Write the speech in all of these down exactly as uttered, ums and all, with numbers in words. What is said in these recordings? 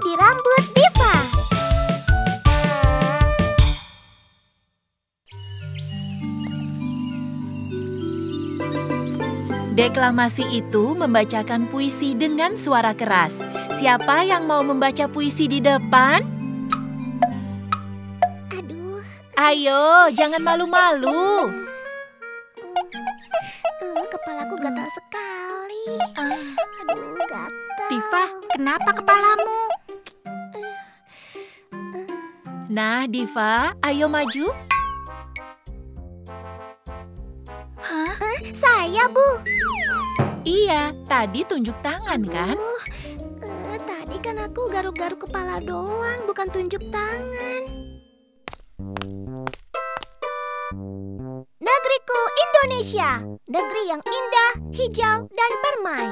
di rambut Diva. Deklamasi itu membacakan puisi dengan suara keras. Siapa yang mau membaca puisi di depan? Aduh. Ayo, jangan malu-malu. Uh, kepalaku gatal sekali. Aduh, gatal. Diva, kenapa kepalamu? Nah, Diva, ayo maju. Hah? Uh, saya, Bu. Iya, tadi tunjuk tangan kan? Uh, uh, tadi kan aku garuk-garuk kepala doang, bukan tunjuk tangan. Negeriku Indonesia, negeri yang indah, hijau, dan permai.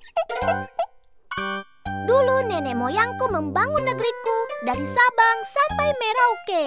Dulu nenek moyangku membangun negeriku dari Sabang sampai Merauke.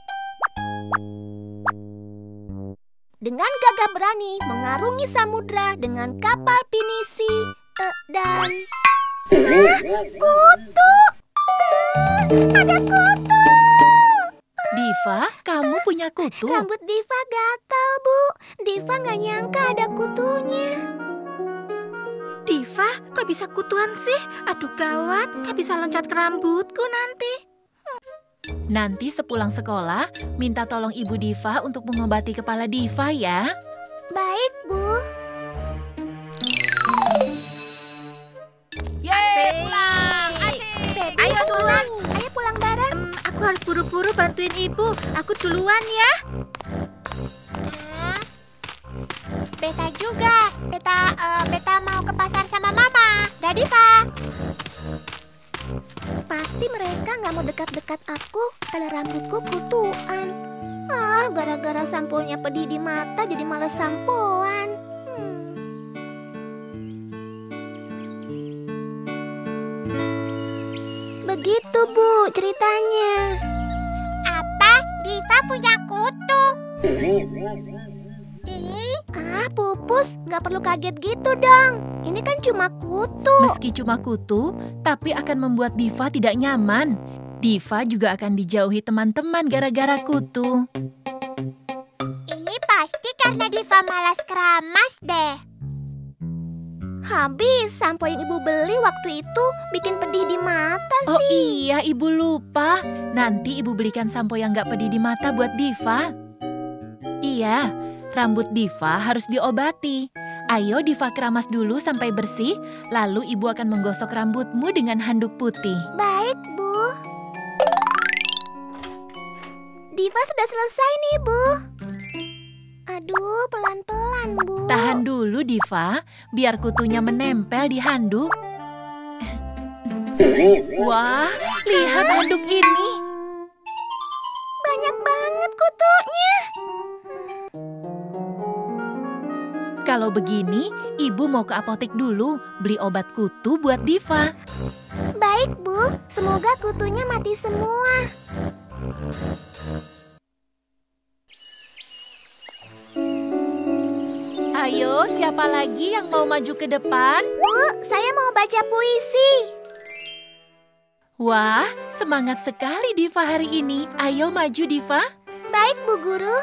Dengan gagah berani mengarungi samudra dengan kapal pinisi uh, dan... Ah, kutu! Uh, ada kutu! Diva, kamu punya kutu? Rambut Diva gatal, Bu. Diva nggak nyangka ada kutunya. Diva, kok bisa kutuan sih? Aduh gawat, gak bisa loncat ke rambutku nanti. Nanti sepulang sekolah, minta tolong Ibu Diva untuk mengobati kepala Diva ya. Baik, Bu. Yeay, pulang! Feby, Ayo duluan. Ayo pulang bareng. Hmm, aku harus buru-buru bantuin ibu. Aku duluan ya. Beta juga. Beta, uh, Beta mau ke pasar sama Mama. Dah, Diva. Pasti mereka nggak mau dekat-dekat aku karena rambutku kutuan. Ah, gara-gara samponya pedih di mata jadi males sampoan. Hmm. Begitu, Bu, ceritanya. Apa? Diva punya kutu? Ah, Pupus, nggak perlu kaget gitu dong. Ini kan cuma kutu. Meski cuma kutu, tapi akan membuat Diva tidak nyaman. Diva juga akan dijauhi teman-teman gara-gara kutu. Ini pasti karena Diva malas keramas deh. Habis sampo yang ibu beli waktu itu bikin pedih di mata Oh sih. iya, Ibu lupa. Nanti Ibu belikan sampo yang nggak pedih di mata buat Diva. Iya, rambut Diva harus diobati. Ayo Diva keramas dulu sampai bersih, lalu Ibu akan menggosok rambutmu dengan handuk putih. Baik, Bu. Diva sudah selesai nih, Bu. Aduh, pelan-pelan, Bu. Tahan dulu Diva, biar kutunya menempel di handuk. Wah, lihat handuk ini. Banyak banget kutunya. Kalau begini, Ibu mau ke apotek dulu beli obat kutu buat Diva. Baik, Bu. Semoga kutunya mati semua. Ayo, siapa lagi yang mau maju ke depan? Bu, saya mau baca puisi. Wah, semangat sekali Diva hari ini. Ayo maju Diva. Baik, Bu Guru.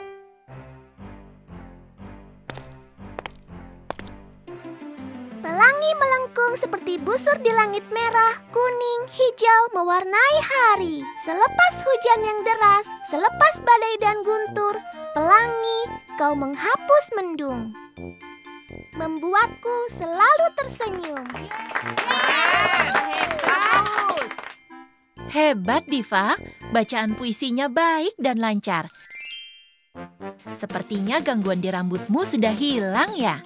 Pelangi melengkung seperti busur di langit merah, kuning, hijau mewarnai hari. Selepas hujan yang deras, selepas badai dan guntur, pelangi kau menghapus mendung, membuatku selalu tersenyum. Bagus. Hebat Diva, bacaan puisinya baik dan lancar. Sepertinya gangguan di rambutmu sudah hilang ya?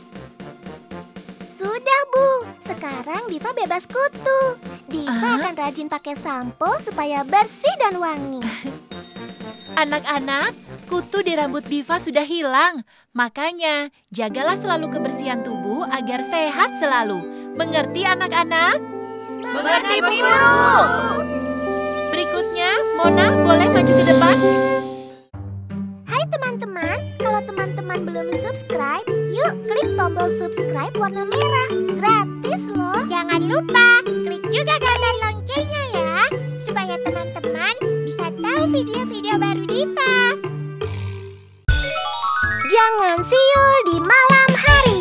Sudah, Bu. Sekarang Diva bebas kutu. Diva Ah? akan rajin pakai sampo supaya bersih dan wangi. Anak-anak, kutu di rambut Diva sudah hilang. Makanya, jagalah selalu kebersihan tubuh agar sehat selalu. Mengerti anak-anak? Mengerti, Bu Guru. Berikutnya, Mona boleh maju ke depan? Hai teman-teman, kalau teman-teman belum subscribe, yuk klik tombol subscribe warna merah. Gratis loh. Jangan lupa klik juga gambar loncengnya. supaya teman-teman bisa tahu video-video baru Diva. Jangan siul di malam hari.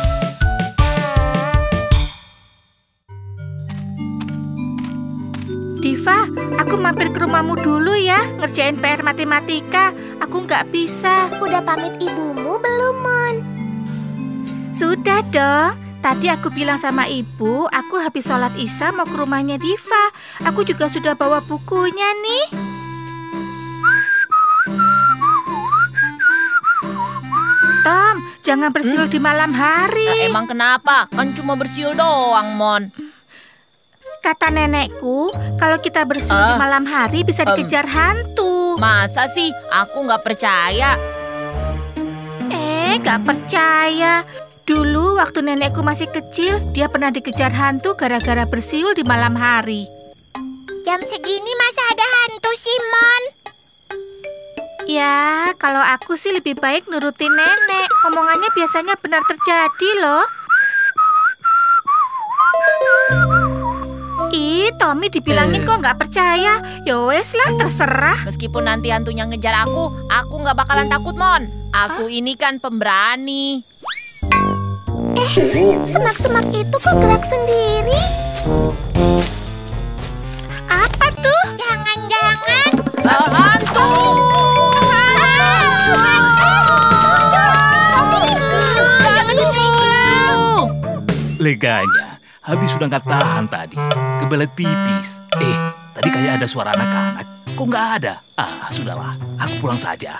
Diva, aku mampir ke rumahmu dulu ya, ngerjain P R matematika. Aku nggak bisa. Udah pamit ibumu belum, Mon? Sudah dong. Tadi aku bilang sama ibu, aku habis sholat isya mau ke rumahnya Diva. Aku juga sudah bawa bukunya nih. Tom, jangan bersiul Hmm? di malam hari. Nah, emang kenapa? Kan cuma bersiul doang, Mon. Kata nenekku, kalau kita bersiul di Ah. malam hari bisa Em. dikejar hantu. Masa sih? Aku nggak percaya. Eh, gak percaya. Dulu waktu nenekku masih kecil, dia pernah dikejar hantu gara-gara bersiul di malam hari. Jam segini masa ada hantu sih, Mon? Ya, kalau aku sih lebih baik nurutin nenek. Omongannya biasanya benar terjadi loh. Ih, Tommy dibilangin kok nggak percaya. Ya wes lah, terserah. Meskipun nanti hantunya ngejar aku, aku nggak bakalan takut, Mon. Aku ini kan pemberani. Semak-semak itu kok gerak sendiri? Apa tuh? Jangan-jangan Ah, hantu! Leganya, habis sudah nggak tahan tadi. Kebelet pipis. Eh, tadi kayak ada suara anak-anak. Kok nggak ada? Ah, sudahlah. Aku pulang saja.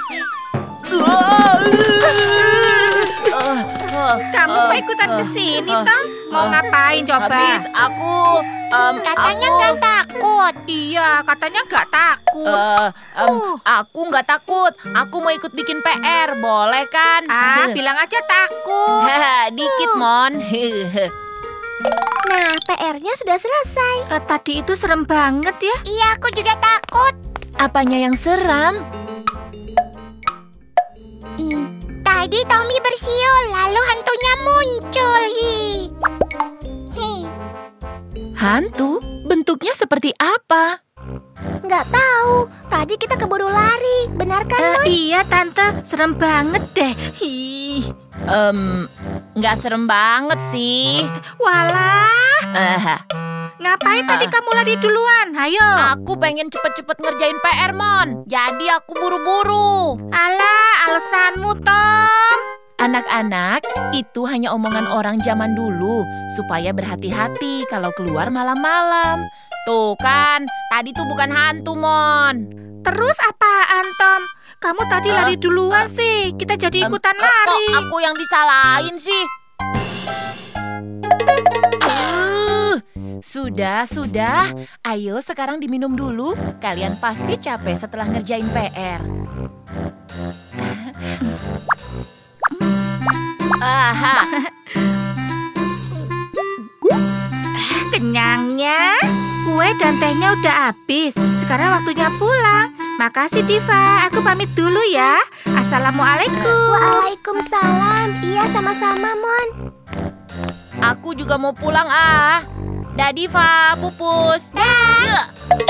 Kamu kok ikutan ke sini, Tom? Mau ngapain coba? Habis aku, em, katanya aku, nggak takut. Iya, katanya nggak takut. eh, em, Uh. aku nggak takut. Aku mau ikut bikin P R, boleh kan? Ah, bilang aja takut. Haha, dikit, Mon. Nah, P R-nya sudah selesai. Eh, tadi itu serem banget ya. Iya, aku juga takut. Apanya yang seram? Hmm, tadi Tommy bersiul, lalu hantunya muncul. Hi. Hi. Hantu? Bentuknya seperti apa? Nggak tahu. Tadi kita keburu lari. Benar kan, Eh, Mon? iya, Tante. Serem banget deh. Hi. Em, nggak serem banget sih. Walah, Eh, ngapain tadi Ah. kamu lari duluan? Hayo. aku pengen cepet-cepet ngerjain P R, Mon. Jadi aku buru-buru. Alah, alasanmu, Tom. Anak-anak, itu hanya omongan orang zaman dulu supaya berhati-hati kalau keluar malam-malam. Tuh kan, tadi tuh bukan hantu, Mon. Terus apaan, Tom? Kamu tadi Ah, lari duluan sih. Kita jadi Em, ikutan kok- lari. Kok aku yang disalahin sih? Uh, sudah, sudah. Ayo sekarang diminum dulu. Kalian pasti capek setelah ngerjain P R. Aha, Kenyangnya. Kue dan tehnya udah habis. Sekarang waktunya pulang. Makasih, Diva. Aku pamit dulu ya. Assalamualaikum. Waalaikumsalam. Iya, sama-sama, Mon. aku juga mau pulang ah. Dadiva, Pupus. Dah.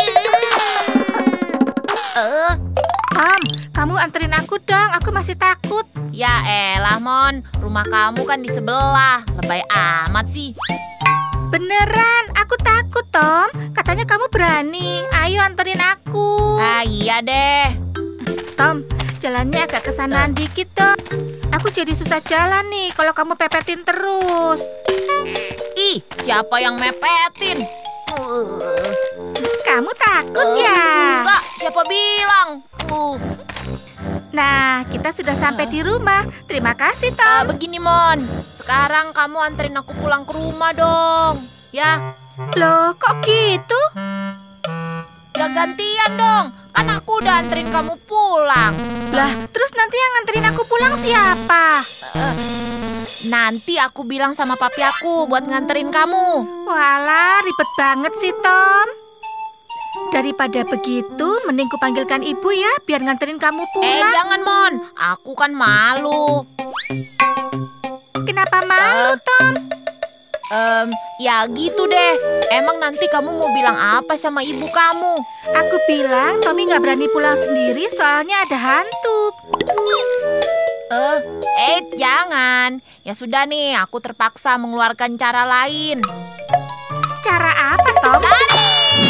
Eh, Tom, kamu anterin aku dong. Aku masih takut. ya elah, Mon. Rumah kamu kan di sebelah. Lebay amat sih. Beneran, aku takut, Tom. Katanya kamu berani. Ayo anterin aku. Ah, iya deh. Tom, jalannya agak kesanaan dikit dong. Aku jadi susah jalan nih kalau kamu pepetin terus. Ih, siapa yang mepetin? Uh, Kamu takut uh, ya? Enggak, siapa bilang? Uh, Nah, kita sudah sampai di rumah. Terima kasih, uh, Tom. begini, Mon. Sekarang kamu anterin aku pulang ke rumah dong. Ya, Loh, kok gitu? ya gantian dong. Kan aku udah anterin kamu pulang. Lah, terus nanti yang nganterin aku pulang siapa? Nanti aku bilang sama papi aku buat nganterin kamu. Walah, ribet banget sih, Tom. Daripada begitu, mending kupanggilkan ibu ya, biar nganterin kamu Eh, pulang. jangan, Mon. Aku kan malu. Kenapa malu, Tom? Em, ya gitu deh. Emang nanti kamu mau bilang apa sama ibu kamu? Aku bilang Tommy nggak berani pulang sendiri soalnya ada hantu. Eh, eh jangan. Ya sudah nih, aku terpaksa mengeluarkan cara lain. Cara apa, Tom? Lari!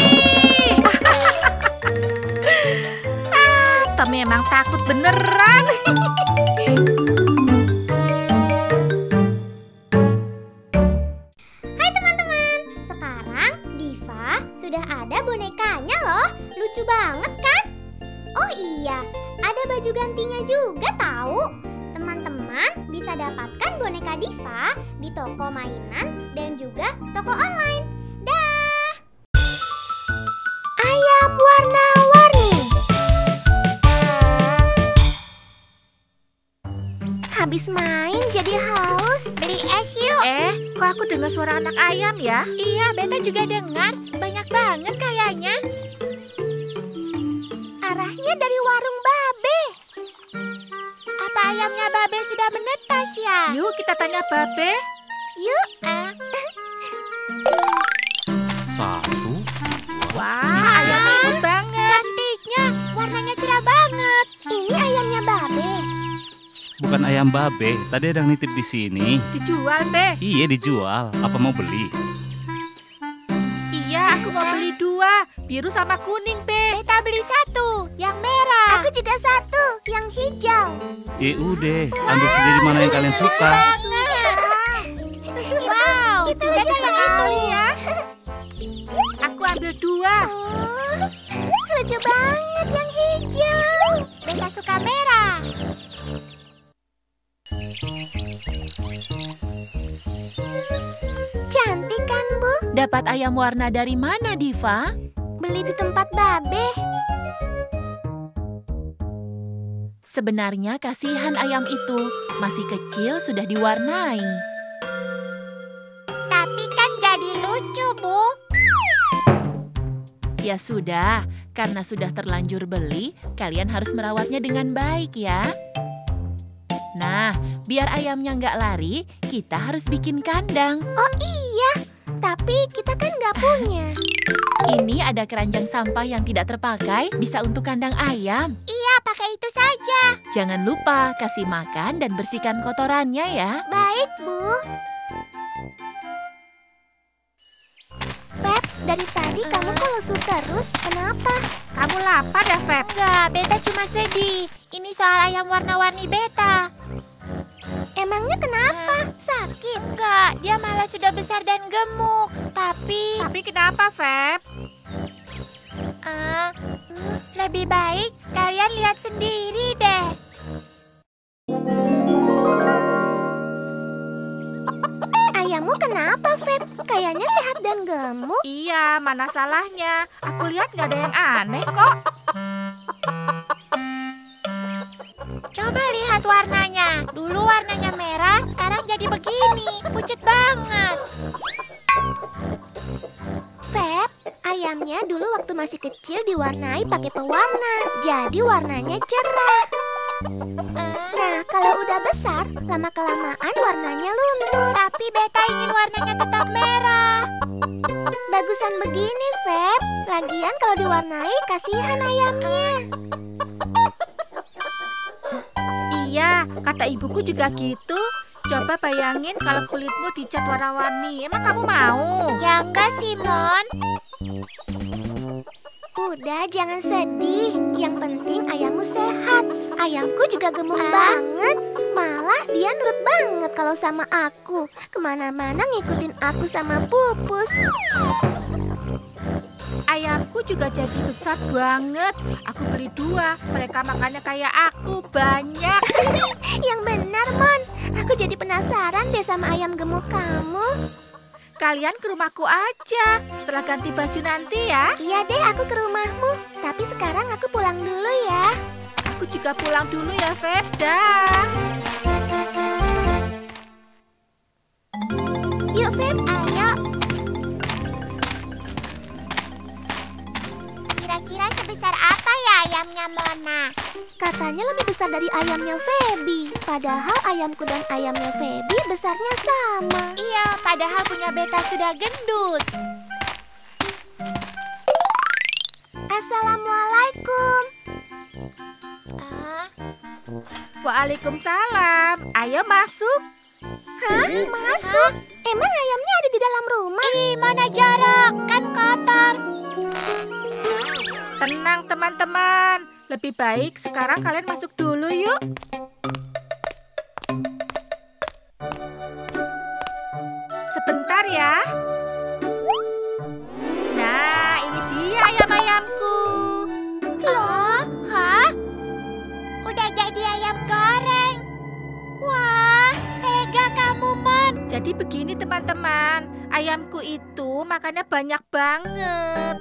Ah, Tommy emang takut beneran. Hai teman-teman, sekarang Diva sudah ada bonekanya loh. Lucu banget kan? Oh iya, ada baju gantinya juga tahu. Teman-teman bisa dapatkan boneka Diva di toko mainan dan juga toko online. Dah. Ayam warna-warni. Habis main jadi haus. Beli es yuk. Eh, kok aku dengar suara anak ayam ya? Iya, Beta juga dengar. Banyak banget kayaknya. Arahnya dari warung Babe. Apa ayamnya Babe sudah menetas ya? Yuk kita tanya Babe. Yuk. Ah. Satu. Wah, ayamnya imut banget. Cantiknya, warnanya cerah banget. Ini ayamnya Babe. Bukan ayam Babe, tadi ada yang nitip di sini. Dijual, Be. Iya dijual, apa mau beli? Iya, aku mau beli dua. Biru sama kuning, Be. Beta beli satu, yang merah. Aku juga satu, yang hijau. Eh udah, ambil sendiri mana yang kalian suka. Wow, Itu Beta lucu yang itu sekali. ya. Aku ambil dua. Oh, lucu banget yang hijau. Beta suka merah. Cantik kan, Bu? Dapat ayam warna dari mana, Diva? Beli di tempat Babe. Sebenarnya kasihan ayam itu. Masih kecil sudah diwarnai. Tapi kan jadi lucu, Bu. Ya sudah, karena sudah terlanjur beli, kalian harus merawatnya dengan baik ya. Nah, biar ayamnya nggak lari, kita harus bikin kandang. Oh iya, tapi kita kan nggak punya. Ini ada keranjang sampah yang tidak terpakai, bisa untuk kandang ayam. Iya, pakai itu saja. Jangan lupa kasih makan dan bersihkan kotorannya ya. Baik, Bu. Feb, dari tadi kamu kok lesu terus. Kenapa? Kamu lapar ya, Feb? Enggak, Beta cuma sedih. Ini soal ayam warna-warni Beta. Emangnya kenapa? Sakit? Enggak, dia malah sudah besar dan gemuk. Tapi, Tapi kenapa, Feb? ah, lebih baik kalian lihat sendiri deh. Ayammu kenapa, Feb? Kayaknya sehat dan gemuk. Iya, mana salahnya? Aku lihat nggak ada yang aneh kok. Coba lihat warnanya. Dulu warnanya merah, sekarang jadi begini. Pucat banget. Feb, ayamnya dulu waktu masih kecil diwarnai pakai pewarna. Jadi warnanya cerah. Nah, kalau udah besar, lama-kelamaan warnanya luntur. Tapi Beta ingin warnanya tetap merah. Bagusan begini, Feb. Lagian kalau diwarnai, kasihan ayamnya. Iya, kata ibuku juga gitu. Coba bayangin kalau kulitmu dicat warna-warni. Emang kamu mau? Ya enggak sih, Mon. Udah, jangan sedih. Yang penting ayammu sehat. Ayamku juga gemuk banget. Malah dia nurut banget kalau sama aku. Kemana-mana ngikutin aku sama Pupus. Ayamku juga jadi besar banget. Aku beli dua. Mereka makannya kayak aku, banyak. Yang benar, Mon. Aku jadi penasaran deh sama ayam gemuk kamu. Kalian ke rumahku aja. Setelah ganti baju nanti ya. Iya deh, aku ke rumahmu. Tapi sekarang aku pulang dulu ya. Aku juga pulang dulu ya, Feb. Dah. Yuk, Feb, ayo. Kira-kira sebesar apa ya ayamnya Mona? Katanya lebih besar dari ayamnya Feby. Padahal ayamku dan ayamnya Feby besarnya sama. Iya, padahal punya beta sudah gendut. Assalamualaikum. Ah. Waalaikumsalam. Ayo masuk. Hah? Masuk? Emang ayamnya ada di dalam rumah? Ih, mana jarak? Kan kotor. Tenang teman-teman. Lebih baik sekarang kalian masuk dulu yuk. Sebentar ya. Nah, ini dia ayam-ayamku. Loh? Hah? Udah jadi ayam goreng. Wah, tega kamu, Mon. Jadi begini teman-teman, ayamku itu makannya banyak banget.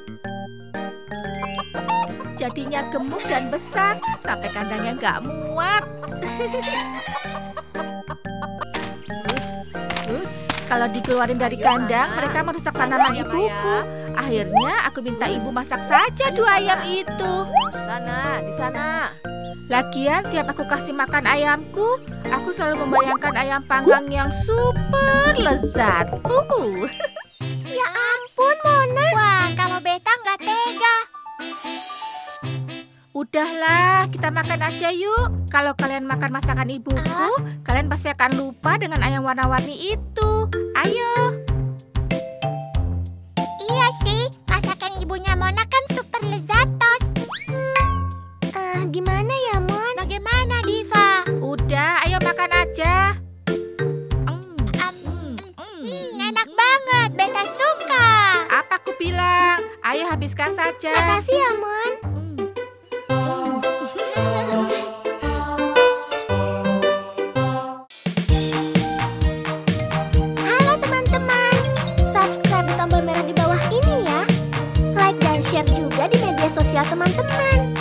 Jadinya gemuk dan besar, sampai kandangnya nggak muat. Terus, terus. Kalau dikeluarin dari kandang, mereka merusak tanaman ibuku. Akhirnya aku minta ibu masak saja dua ayam itu. Sana, di sana. Lagian tiap aku kasih makan ayamku, aku selalu membayangkan ayam panggang yang super lezat. Uh. Ya ampun, Mona. Wah, kalau beta nggak tega. Udahlah, kita makan aja yuk. Kalau kalian makan masakan ibuku, kalian pasti akan lupa dengan ayam warna-warni itu. Ayo. Iya sih, masakan ibunya Mona kan super lezatos. Ah, gimana ya, Mon? Bagaimana, Diva? Udah, ayo makan aja. Mm, Um, hmm, enak banget, beta suka. Apa aku bilang? Ayo habiskan saja. Makasih ya, Mon. Halo teman-teman, subscribe di tombol merah di bawah ini ya. Like dan share juga di media sosial teman-teman.